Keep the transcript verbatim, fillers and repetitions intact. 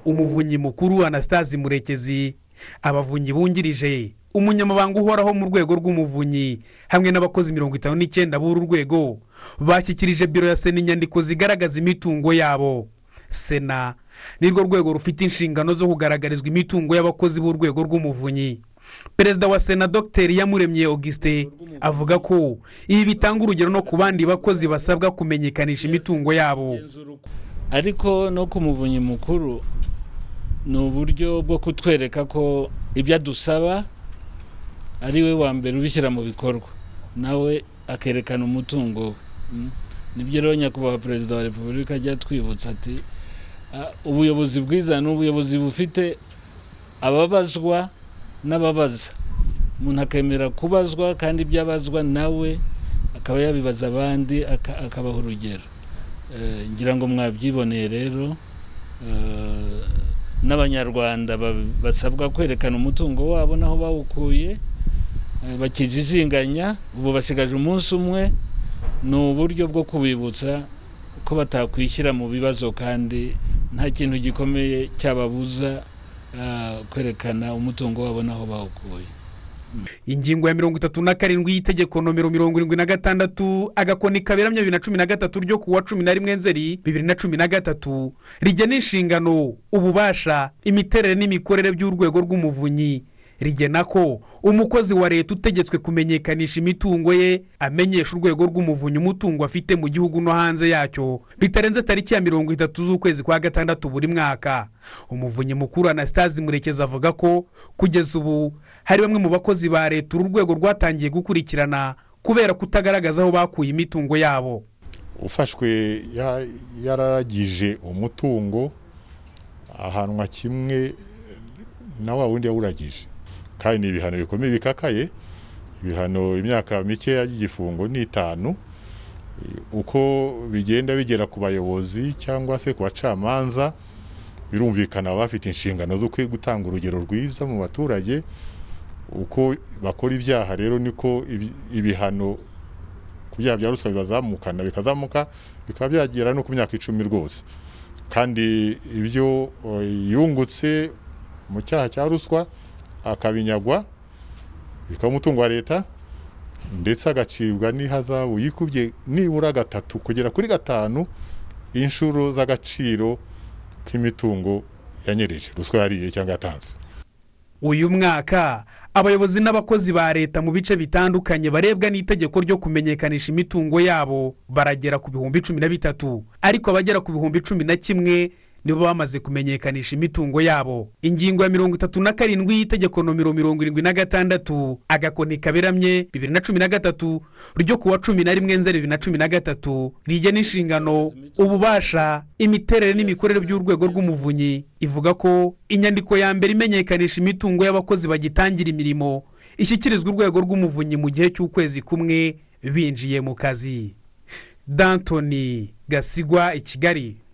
umuvunyi mukuru Anastase Murekezi, abavunyi bungirije, umunyamabanga uhoraho mu rwego rw'umuvunyi hamwe n'abakozi mirongo itanu n'icyenda b'uru rwego bashyikirije biro ya Sena inyandiko zigaragaza imitungo yabo. Sena nirwo rwego rufite inshingano zo kugaragarizwa imitungo y'abakozi b'urwego rw'umuvunyi. Perezida wa Sena Dr Iyamuremye Augustin avuga ko ibi bitanga urugero no ku bandi bakozi basabwa kumenyekanisha imitungo yabo. Ariko no ku muvunyi mukuru ni uburyo bwo kutwereka ko ibyo adusaba ari we wa mbere ubishyira mu bikorwa, nawe akerekana umutungo. Nibyo rero nyakubahwa Perezida wa Repubulika ajya twibutsa ati ubuyobozi bwiza ni ubuyobozi bufite ababazwa n'ababaza. Umuntu akemera kubazwa kandi ibyo abazwa nawe akaba yabibaza abandi akabaha urugero. Ngira ngo mwabyiboneye rero, n'abanyarwanda basabwa kwerekana umutungo wabo naho bawukuye bakijijinganya. Ubu basigaje umunsi umwe, ni uburyo bwo kubibutsa ko batakwishyira mu bibazo kandi nta kintu gikomeye cyababuza kwerekana umutungo wabo naho bawukuye. Ingingo ya mirongo itatu na karindwi y'itegeko nomero mirongo irindwi na gatandatu agakoni kaberamye bibiri na cumi na gatatu ryo kuwa cumi na rimwe Nzeri bibiri na cumi na gatatu rigena inshingano, ububasha, imiterere n'imikorere by'urwego rw'umuvunyi. Rigena ko umukozi wa leta utegetswe kumenyekanisha imitungo ye amenyesha urwego rw'umuvunyi umutungo afite mu gihugu no hanze yacyo bitarenze tariki ya mirongo itatu z'ukwezi kwa gatandatu buri mwaka. Umuvunyi mukuru Anastase Murekezi avuga ko kugeza ubu hari bamwe mu bakozi ba leta uru rwego rwatangiye gukurikirana kubera kutagaragaza aho bakuye imitungo yabo. Ufashwe yararagije umutungo ahanwa kimwe na wa wundi yawuragije, kandi ni ibihano bikomeye bikakaye. Ibihano imyaka mike y'igifungo ni itanu. Uko bigenda bigera ku bayobozi cyangwa se ku bacamanza, birumvikana bafite inshingano zo gutanga urugero rwiza mu baturage. Uko bakora ibyaha rero niko ibihano ku byaha bya ruswa bizamukana bikazamuka bikaba byagera no ku myaka icumi rwose. Kandi ibyo yungutse mu cyaha cya ruswa akabinyagwa bikaba umutungo wa leta, ndetse agacibwa n'ihazabu yikubye nibura gatatu kugera kuri gatanu inshuro z'agaciro k'imitungo yanyereje, ruswa yariye cyangwa yatanze. Uyu mwaka abayobozi n'abakozi ba leta mu bice bitandukanye barebwa n'itegeko ryo kumenyekanisha imitungo yabo baragera ku bihumbi cumi na bitatu, ariko abagera ku bihumbi cumi na kimwe nibo bamaze kumenyekanisha imitungo yabo. Ingingo ya mirongo itatu na karindwi y'itegeko nomero mirongo irindwi na gatandatu agakoni kaberamye bibiri na cumi na gatatu ryo kuwa cumi na rimwe Nzeri bibiri na cumi na gatatu rigena inshingano, ububasha, imiterere n'imikorere by'urwego rw'umuvunyi. Ivuga ko inyandiko ya mbere imenyekanisha imitungo y'abakozi bagitangira imirimo ishyikirizwa urwego rw'umuvunyi mu gihe cy'ukwezi kumwe binjiye mu kazi. Dantoni Gasigwa, i Kigali.